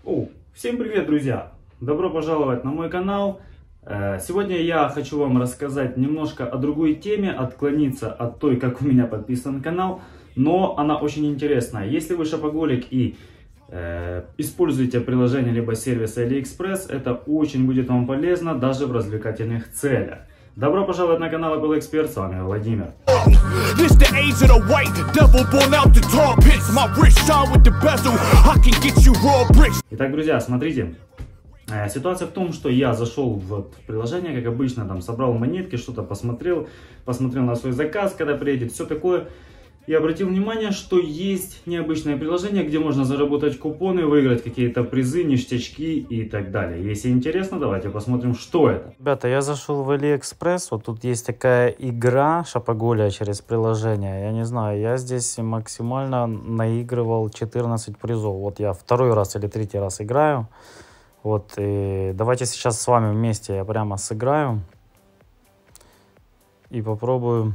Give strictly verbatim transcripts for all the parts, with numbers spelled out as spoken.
О, всем привет, друзья! Добро пожаловать на мой канал. Сегодня я хочу вам рассказать немножко о другой теме, отклониться от той, как у меня подписан канал, но она очень интересная. Если вы шопоголик и э, используете приложение либо сервис AliExpress, это очень будет вам полезно даже в развлекательных целях. Добро пожаловать на канал Apple Expert, с вами Владимир. Итак, друзья, смотрите. Ситуация в том, что я зашел в приложение, как обычно, там собрал монетки, что-то посмотрел, посмотрел на свой заказ, когда приедет, все такое. И обратил внимание, что есть необычное приложение, где можно заработать купоны, выиграть какие-то призы, ништячки и так далее. Если интересно, давайте посмотрим, что это. Ребята, я зашел в AliExpress, вот тут есть такая игра шопоголия через приложение. Я не знаю, я здесь максимально наигрывал четырнадцать призов. Вот я второй раз или третий раз играю. Вот, и давайте сейчас с вами вместе я прямо сыграю и попробую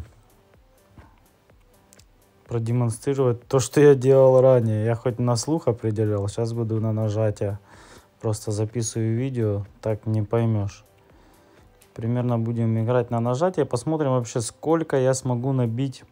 продемонстрировать то, что я делал ранее. Я хоть на слух определял, сейчас буду на нажатие. Просто записываю видео, так не поймешь. Примерно будем играть на нажатие, посмотрим вообще, сколько я смогу набить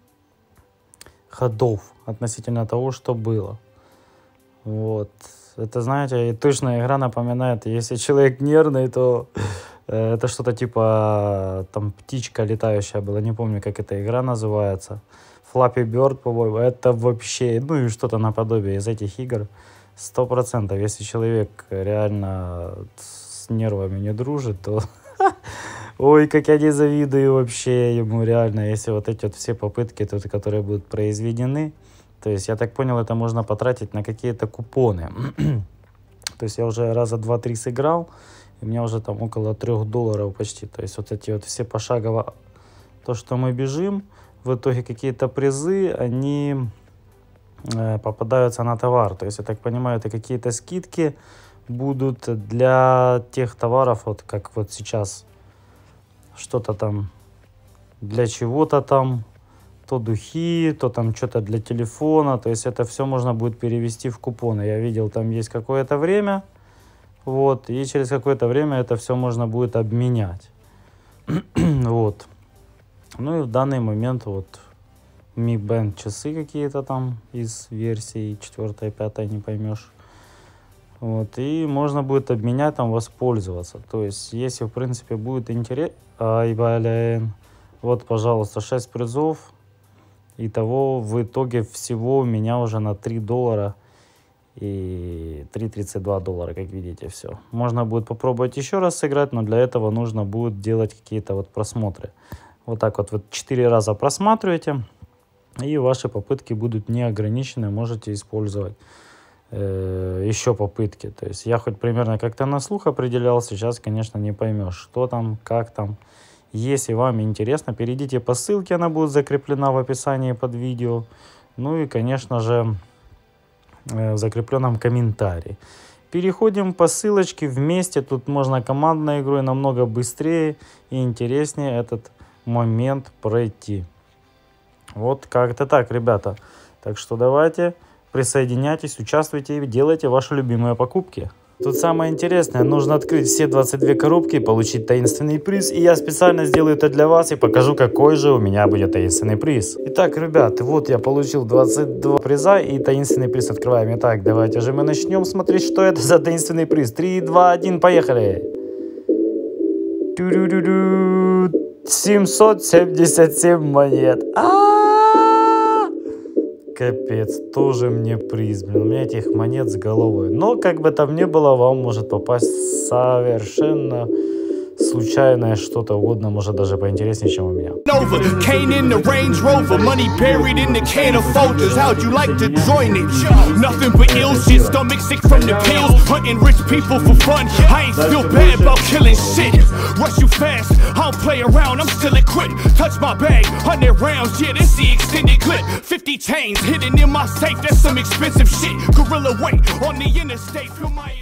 ходов относительно того, что было. Вот. Это, знаете, и точно игра напоминает, если человек нервный, то э, это что-то типа, там, птичка летающая была, не помню, как эта игра называется. Flappy Bird, по-моему, это вообще, ну и что-то наподобие из этих игр. Сто процентов, если человек реально с нервами не дружит, то ой, как я не завидую вообще ему реально, если вот эти вот все попытки, которые будут произведены. То есть, я так понял, это можно потратить на какие-то купоны. То есть, я уже раза два-три сыграл, и у меня уже там около трех долларов почти. То есть, вот эти вот все пошагово, то, что мы бежим, в итоге какие-то призы, они э, попадаются на товар. То есть, я так понимаю, это какие-то скидки будут для тех товаров, вот как вот сейчас что-то там, для чего-то там, то духи, то там что-то для телефона, то есть это все можно будет перевести в купоны. Я видел, там есть какое-то время, вот, и через какое-то время это все можно будет обменять. Вот. Ну и в данный момент вот Mi Band часы какие-то там из версии четвёртой, пятой, не поймешь. Вот, и можно будет обменять, там, воспользоваться. То есть, если, в принципе, будет интерес... Ай, блин. Вот, пожалуйста, шесть призов. Итого в итоге всего у меня уже на три доллара и три тридцать два доллара, как видите, все. Можно будет попробовать еще раз сыграть, но для этого нужно будет делать какие-то вот просмотры. Вот так вот, вот четыре раза просматриваете, и ваши попытки будут не ограничены, можете использовать э, еще попытки. То есть я хоть примерно как-то на слух определял, сейчас, конечно, не поймешь, что там, как там. Если вам интересно, перейдите по ссылке, она будет закреплена в описании под видео. Ну и, конечно же, в закрепленном комментарии. Переходим по ссылочке вместе. Тут можно командной игрой намного быстрее и интереснее этот момент пройти. Вот как-то так, ребята. Так что давайте, присоединяйтесь, участвуйте и делайте ваши любимые покупки. Тут самое интересное, нужно открыть все двадцать две коробки и получить таинственный приз. И я специально сделаю это для вас и покажу, какой же у меня будет таинственный приз. Итак, ребят, вот я получил двадцать два приза и таинственный приз открываем. Итак, давайте же мы начнем смотреть, что это за таинственный приз. три, два, один, поехали! семьсот семьдесят семь монет. Капец, тоже мне приз, блин, у меня этих монет с головой. Но, как бы там ни было, вам может попасть совершенно случайное что-то угодно, может даже поинтереснее, чем у меня. fifty chains hidden in my safe, that's some expensive shit. Gorilla weight on the interstate, feel my